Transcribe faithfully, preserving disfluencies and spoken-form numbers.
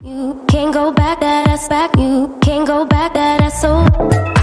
You can't go back, that ass back. You can't go back, that ass so.